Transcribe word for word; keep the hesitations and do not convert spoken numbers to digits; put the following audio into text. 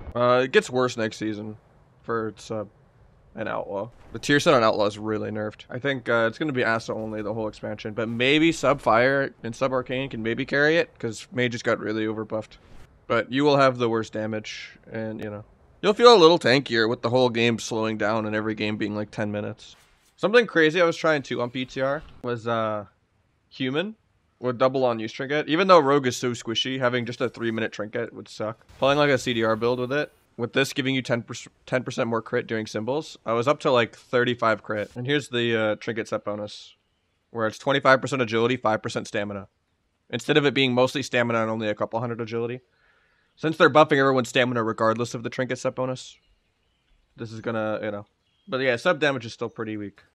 Uh, it gets worse next season for sub and outlaw. The tier set on outlaw is really nerfed. I think uh, it's gonna be Asa only the whole expansion, but maybe sub fire and sub arcane can maybe carry it because mages got really overbuffed. But you will have the worst damage, and you know you'll feel a little tankier with the whole game slowing down and every game being like ten minutes. Something crazy I was trying to on P T R was uh human with double on use trinket. Even though rogue is so squishy, having just a three minute trinket would suck. Playing like a C D R build with it, with this giving you ten percent more crit doing symbols, I was up to like thirty-five crit. And here's the uh, trinket set bonus, where it's twenty-five percent agility, five percent stamina. Instead of it being mostly stamina and only a couple hundred agility. Since they're buffing everyone's stamina regardless of the trinket set bonus, this is gonna, you know. But yeah, sub damage is still pretty weak.